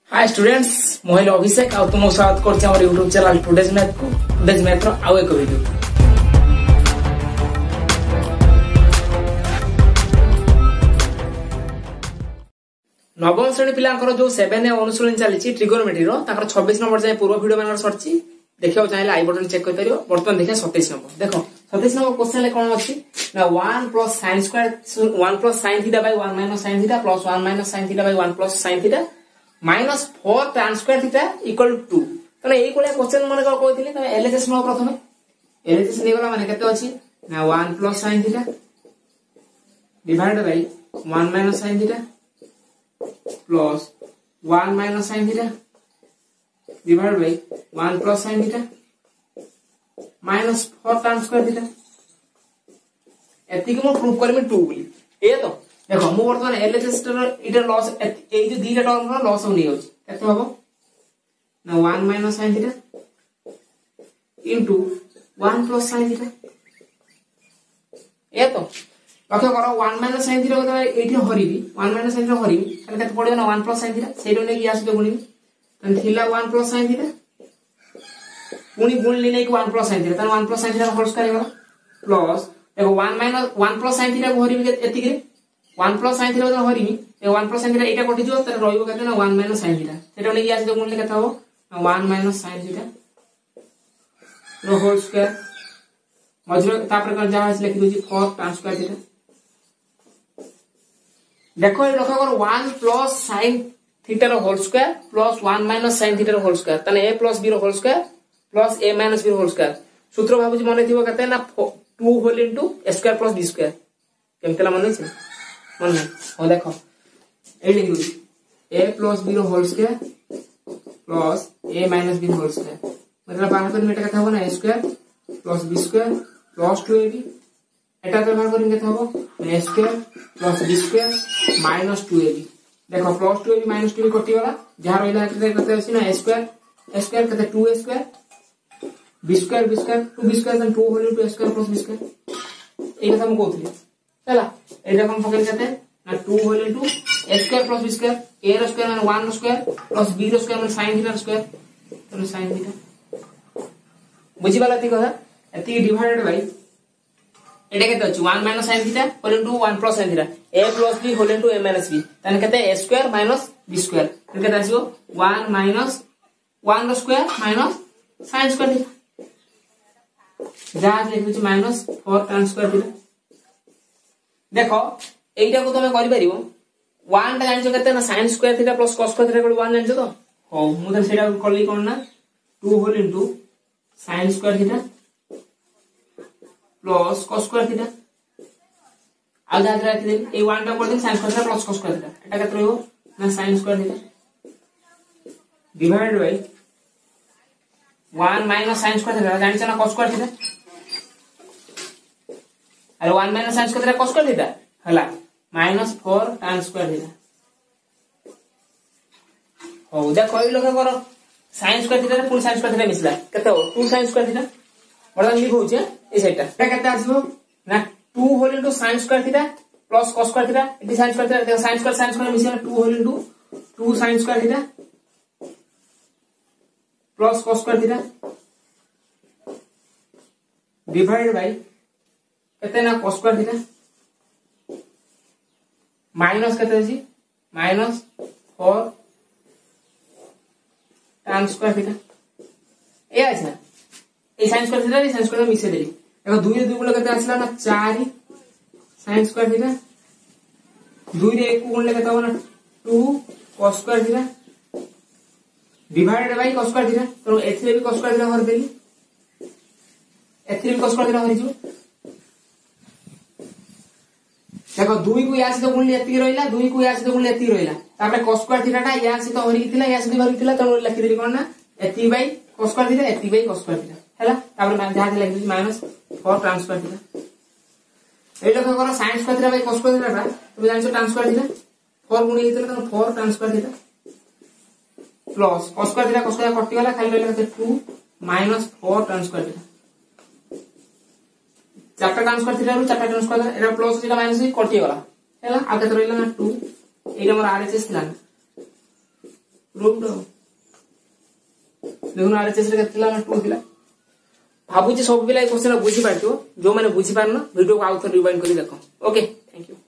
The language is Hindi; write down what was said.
हाय स्टूडेंट्स मोहिल अभिषेक आ तुम स्वागत करछि हमर YouTube चैनल टुडेज मैथ को टुडेज मैथ रो आउ एक वीडियो। नवम श्रेणी पिलांकर जो 7 ए अनुशीलन चलीछि ट्रिगोनोमेट्री रो ताकर 26 नंबर जाय पूर्व वीडियो मानकर सरछि देखियो चाहेला आई बटन चेक कर परियो। बर्तमान देखिया 27 नंबर देखो 27 नंबर क्वेश्चन ले कोन अछि ना 1 + sin square 1 + sin theta by 1 - sin theta plus 1 - sin theta by 1 + sin theta minus 4 tan square theta equal to 2 तने एई कोले क्वेश्चन माने को कहथिले तमे एलएचएस नो प्रथमे एलएचएस नै गला माने केते अछि ना 1 + sin theta divided by 1 - sin theta plus 1 - sin theta divided by 1 + sin theta minus 4 tan square theta एति के मो प्रूफ करमे 2 बोली ए तो देखो मु वर्तमान एलएचएस इटर लॉस ए जो दीटा टर्म रो लॉस होनी होछ केते हबो ना 1 - sin theta into 1 + sin theta ए तो लक्ष्य करो 1 - sin थीटा को एठी हरिबी 1 - sin थीटा हरिबी तने केते पडियो ना 1 + sin थीटा सेइडो नै कि आसी तो गुणी तने थिला 1 + sin थीटा पुनी गुणली नै कि 1 + sin थीटा तने 1 + sin थीटा होल स्क्वायर हेबा प्लस देखो 1 + sin थीटा को हरिबी एति के 1 + sin थीटा को हरिबी ए 1 + sin थीटा एटा कटि जो त रहिबो केते ना 1 - sin थीटा सेटा नै कि आसी तो गुणले केते हबो 1 - sin थीटा रो होल स्क्वायर मजरो तापर कर जा लिखि दोजी 4 tan स्क्वायर थीटा देखो ये लक्ष्य करो 1 + sin थीटा रो whole square plus 1 - sin theta रो होल स्क्वायर तने a + b रो whole square plus a - b रो होल स्क्वायर सूत्र भाबुजी मने थिबो केते ना 2 whole into a square plus b square केमतेला मने छै मन हो देखो ए लिखि दोजी a + b रो whole square plus a - b रो होल स्क्वायर मतलब बाहर कर मेटा कथा हो ना a square plus b square plus 2ab एटा तो बाहर करिन केते हबो a square plus b square minus 2ab देखो प्लस 2ab माइनस 2ab कटि वाला जहां रहिला केते अछि ना a स्क्वायर केते 2a square b square 2b square then 2 whole into a square plus b square ए कथा हम कहथि चला एटा हम पकड़ केते ना 2 whole into a square plus b square a रो स्क्वायर माने 1 रो स्क्वायर प्लस b रो स्क्वायर माने sin थीटा स्क्वायर तो sin थीटा बुझी वाला ती कथा एति डिवाइडेड बाय एटा केते अछि 1 - sin theta whole into 1 + sin theta a + b whole into a - b तने केते a square minus b square तने केते आसीबो 1 माइनस 1 रो square minus sin square theta जहां लिखि छि माइनस 4 tan स्क्वायर थीटा देखो एइटा को तमे करि परिबो 1 टा जानि छ केते ना sin square theta plus cos square theta को 1 जानि छ तो हो मु त सेटा करली कोन ना 2 whole into sin square theta plus cos square theta आ जा राखि दे ए 1 टा कर दे sin square theta plus cos square theta एटा केते रहबो ना sin square theta divided by 1 - sin square theta जानि छ ना cos स्क्वायर थीटा अरे 1 - sin square theta cos square theta हला माइनस 4 tan स्क्वायर थीटा हो जा कोई लोग करो sin स्क्वायर थीटा फुल sin स्क्वायर थीटा मिसला केते हो 2 sin स्क्वायर थीटा बडा लिख होछ ए साइडटा एटा केते आसीबो ना 2 whole into sin square theta plus cos square theta एटी sin स्क्वायर थीटा देखो sin स्क्वायर मिसला 2 whole into 2 sin square theta plus cos square theta divided by केते ना cos स्क्वायर थीटा माइनस केते अछि माइनस 4 tan स्क्वायर थीटा ए अछि ना ए sin square theta sin square मिसे देली देखो 2 रे 2 गुणा केते आसला ना 4 sin स्क्वायर थीटा 2 रे 1 गुणले केते हो ना 2 cos square theta divided by cos square theta तो एथिरे भी cos स्क्वायर थीटा भर देली एथिरे भी cos स्क्वायर थीटा भरि जो देखो 2 को यासी तो गुणले एति रहिला 2 को यासी तो गुणले एति रहिला तापर cos स्क्वायर थीटा ता यासी तो हरि थिला यासी भरि थिला तो लिखि देली कोन ना एति बाय cos स्क्वायर थीटा एति बाय cos स्क्वायर थीटा हैला तापर मान जहां लिखि माइनस 4 tan स्क्वायर थीटा ए लोग करो sin square theta by cos square theta तुम जानि छ tan स्क्वायर थीटा 4 गुणी हेतले तो 4 tan square theta plus cos square theta cos square कटि गला खाली रहला 2 माइनस 4 tan स्क्वायर थीटा चारटा tan स्क्वायर थीटा रो चारटा tan स्क्वायर एरा प्लस थीटा माइनस कटि गला हैला आ केते रहला ना 2 एटा मोर आरएचएस थिला प्रूव्ड देखो आरएचएस रे केतला 2 थिला भाबुची सब पिला ए क्वेश्चन बुझी पारथियो जो माने बुझी पारन वीडियो को आउथर रिवाइंड करी देखो ओके थैंक यू।